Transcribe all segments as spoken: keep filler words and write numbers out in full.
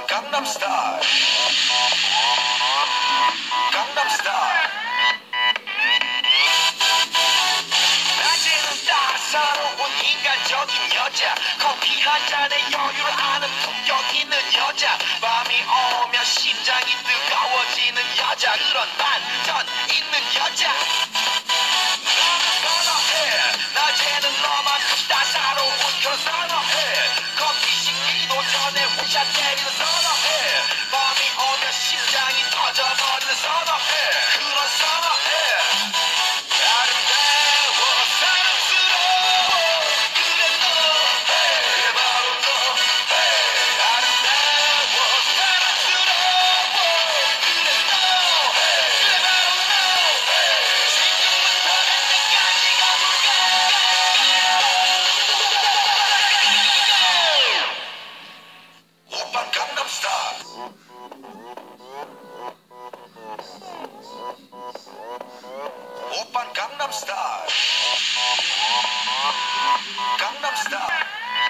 강남스타일 강남스타일 낮에는 따사로운 인간적인 여자 커피 한 잔에 여유를 아는 품격 있는 여자 밤이 오면 심장이 뜨거워지는 여자 그런 반전 있는 여자 너는 선어해 낮에는 너만큼 따사로운 그런 선어해 커피 식기도 전에 원샷 때리는 선어해 밤이 오면 심장이 터져버리는 선어해 그런 선어해 아름다워 사랑스러워 그래 너 그래 바로 너 아름다워 사랑스러워 그래 너 그래 바로 너 지금부터 갈 때까지 가볼까 오빤 강남스타일 오빤 강남스타일 강남스타일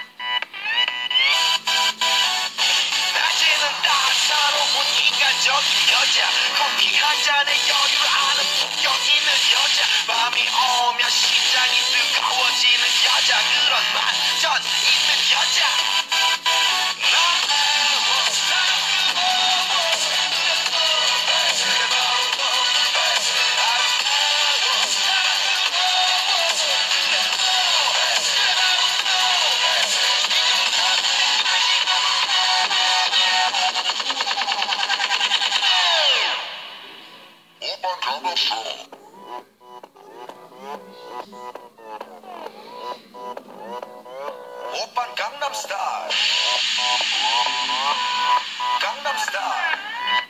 낮에는 따사로운 인간적인 여자 커피 한 잔에 여유를 아는 품격 있는 여자 밤이 오면 심장이 뜨거워지는 여자 그런 반전 있는 여자 오빤 강남스타일 오빤 강남스타일 강남스타일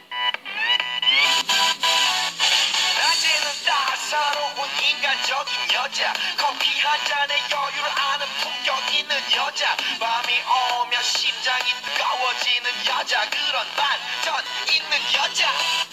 낮에는 따사로운 인간적인 여자 커피 한 잔에 여유를 아는 품격 있는 여자 밤이 오면 심장이 뜨거워지는 여자 그런 반전 있는 여자